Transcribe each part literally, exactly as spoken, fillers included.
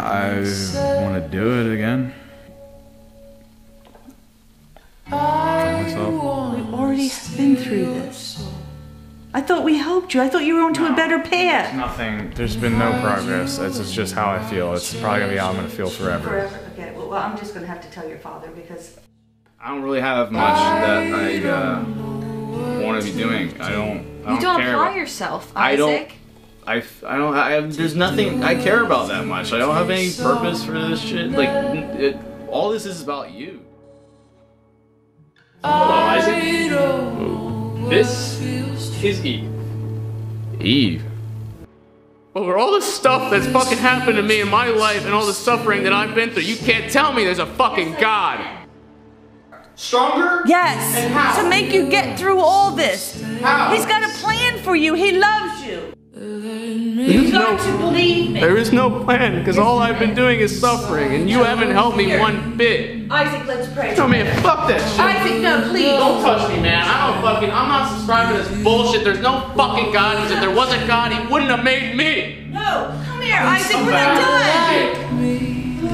I want to do it again. For myself. We already have been through this. I thought we helped you. I thought you were onto No, a better path. Nothing. There's been no progress. It's it's just how I feel. It's probably gonna be how I'm gonna feel forever. Forever. Okay. Well, well, I'm just gonna have to tell your father because I don't really have much that I uh, want to be doing. I don't. I don't You don't care apply about, yourself, Isaac. I don't. I, I don't. I have, there's nothing I care about that much. I don't have any purpose for this shit. Like it, all this is about you. Hello, Isaac. This is Eve. Eve. Over all the stuff that's fucking happened to me in my life and all the suffering that I've been through, you can't tell me there's a fucking God. Stronger? yes, And how? to make you get through all this. How? He's got a plan for you. He loves you. There's You got no, to believe me. there is no plan because all I've been doing is suffering and you haven't helped me one bit. Isaac, let's pray. No man, fuck that shit. Isaac, no, please. Don't touch me, man. I don't fucking. I'm not subscribing to this bullshit. There's no fucking God. Because if there was a God, He wouldn't have made me. No, come here, Isaac. We're not done.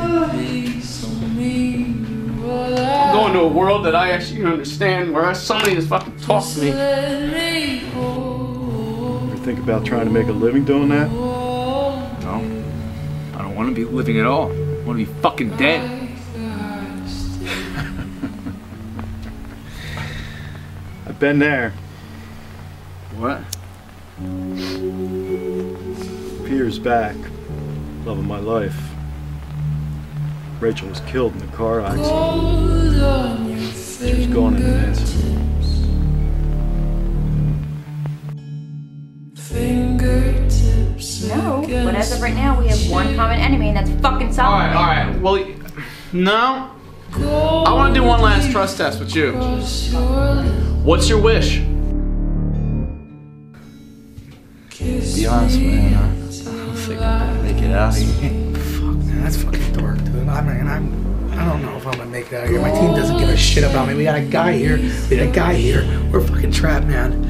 I'm going to a world that I actually understand, where somebody just fucking talk to me. Ever think about trying to make a living doing that? No. I don't want to be living at all. I want to be fucking dead. I've been there. What? A few years back, love of my life. Rachel was killed in a car accident. She was gone in an instant. No, but as of right now, we have one common enemy, and that's fucking Solomon. Alright, alright. Well, no. I want to do one last trust test with you. What's your wish? Be honest, man. I, I don't think I'm gonna make it out of here. Fuck, man, that's fucking dark, dude. I mean, I'm, I don't know if I'm gonna make it out of here. My team doesn't give a shit about me. We got a guy here. We got a guy here. We're fucking trapped, man.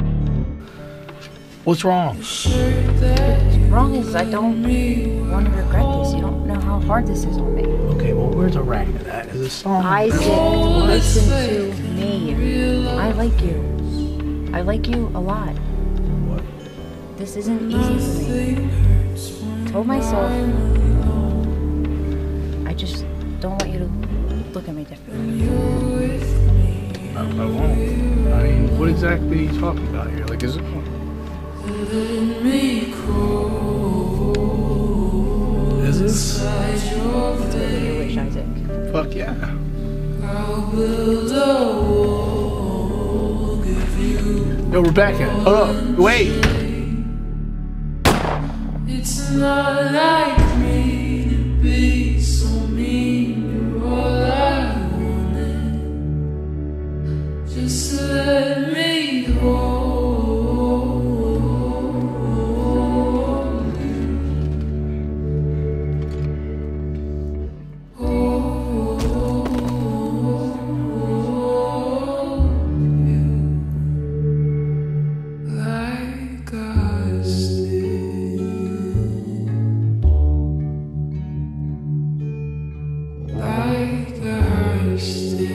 What's wrong? Wrong is I don't want to regret this. You don't know how hard this is on me. Okay, well, where's a rang to that? Is a song? Isaac, listen to me. I like you. I like you a lot. What? This isn't easy for me. I told myself I just don't want you to look at me differently. I, I won't. I mean, what exactly are you talking about here? Like, is it... Is this? Whatever you wish, Isaac. Fuck yeah. Yo, Rebecca. Hold up. Wait. It's not like me to be so mean. You're all I wanted. Just let me hold. Like I still